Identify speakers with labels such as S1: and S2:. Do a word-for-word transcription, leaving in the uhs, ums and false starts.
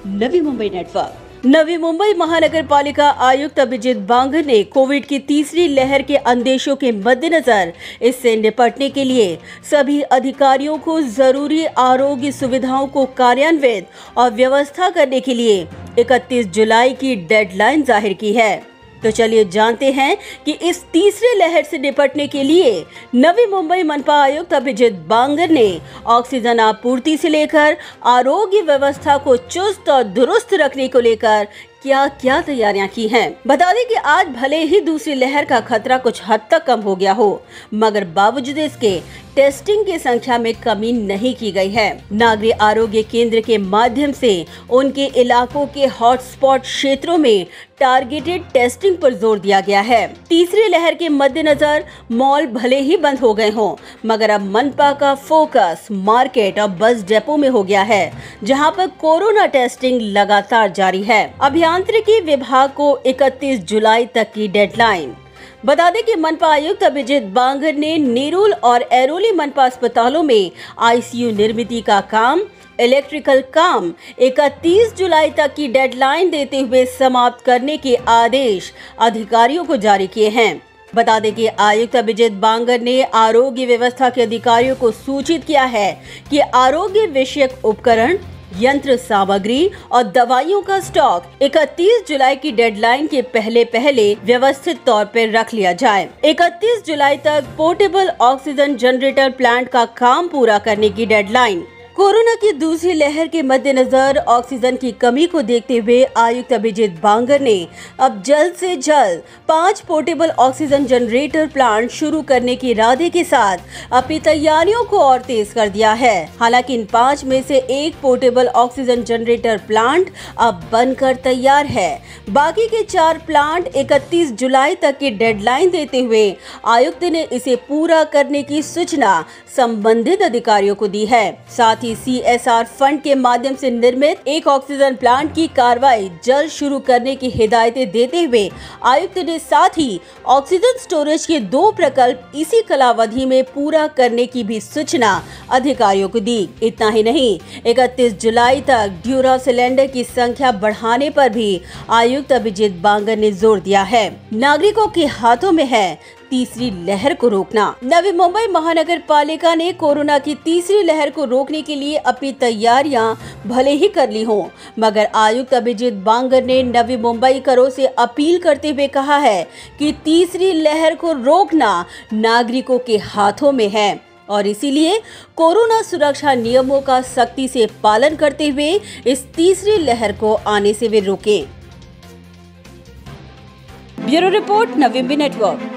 S1: नवी Mumbai network. Navi Mumbai महानगर पालिका आयुक्त अभिजीत बांगर ने कोविड की तीसरी लहर के अंदेशों के मद्देनजर इससे निपटने के लिए सभी अधिकारियों को जरूरी आरोग्य सुविधाओं को कार्यान्वित और व्यवस्था करने के लिए इकतीस जुलाई की डेडलाइन जाहिर की है। तो चलिए जानते हैं कि इस तीसरे लहर से निपटने के लिए नवी मुंबई मनपा आयुक्त अभिजीत बांगर ने ऑक्सीजन आपूर्ति से लेकर आरोग्य व्यवस्था को चुस्त और दुरुस्त रखने को लेकर क्या क्या तैयारियां की हैं। बता दें कि आज भले ही दूसरी लहर का खतरा कुछ हद तक कम हो गया हो, मगर बावजूद इसके टेस्टिंग की संख्या में कमी नहीं की गई है। नागरिक आरोग्य केंद्र के माध्यम से उनके इलाकों के हॉटस्पॉट क्षेत्रों में टारगेटेड टेस्टिंग पर जोर दिया गया है। तीसरी लहर के मद्देनजर मॉल भले ही बंद हो गए हों, मगर अब मनपा का फोकस मार्केट और बस डेपो में हो गया है, जहां पर कोरोना टेस्टिंग लगातार जारी है। अभियांत्रिकी विभाग को इकतीस जुलाई तक की डेडलाइन। बता दें कि मनपा आयुक्त अभिजीत बांगर ने नेरुल और एरोली मनपा अस्पतालों में आईसीयू निर्मिती का काम, इलेक्ट्रिकल काम इकतीस जुलाई तक की डेडलाइन देते हुए समाप्त करने के आदेश अधिकारियों को जारी किए हैं। बता दें कि आयुक्त अभिजीत बांगर ने आरोग्य व्यवस्था के अधिकारियों को सूचित किया है कि आरोग्य विषयक उपकरण, यंत्र सामग्री और दवाइयों का स्टॉक इकतीस जुलाई की डेडलाइन के पहले पहले व्यवस्थित तौर पर रख लिया जाए। इकतीस जुलाई तक पोर्टेबल ऑक्सीजन जनरेटर प्लांट का काम पूरा करने की डेडलाइन। कोरोना की दूसरी लहर के मद्देनजर ऑक्सीजन की कमी को देखते हुए आयुक्त अभिजीत बांगर ने अब जल्द से जल्द पांच पोर्टेबल ऑक्सीजन जनरेटर प्लांट शुरू करने के इरादे के साथ अपनी तैयारियों को और तेज कर दिया है। हालांकि इन पांच में से एक पोर्टेबल ऑक्सीजन जनरेटर प्लांट अब बनकर तैयार है। बाकी के चार प्लांट इकतीस जुलाई तक की डेडलाइन देते हुए आयुक्त ने इसे पूरा करने की सूचना संबंधित अधिकारियों को दी है। साथ ही सीएसआर फंड के माध्यम से निर्मित एक ऑक्सीजन प्लांट की कार्रवाई जल्द शुरू करने की हिदायतें देते हुए आयुक्त ने साथ ही ऑक्सीजन स्टोरेज के दो प्रकल्प इसी कालावधि में पूरा करने की भी सूचना अधिकारियों को दी। इतना ही नहीं, इकतीस जुलाई तक ड्यूरा सिलेंडर की संख्या बढ़ाने पर भी आयुक्त अभिजीत बांगर ने जोर दिया है। नागरिकों के हाथों में है तीसरी लहर को रोकना। नवी मुंबई महानगर पालिका ने कोरोना की तीसरी लहर को रोकने के लिए अपनी तैयारियां भले ही कर ली हों, मगर आयुक्त अभिजीत बांगर ने नवी मुंबई करों से अपील करते हुए कहा है कि तीसरी लहर को रोकना नागरिकों के हाथों में है और इसीलिए कोरोना सुरक्षा नियमों का सख्ती से पालन करते हुए इस तीसरी लहर को आने से वे रोकें। Bureau report, Navi Mumbai network.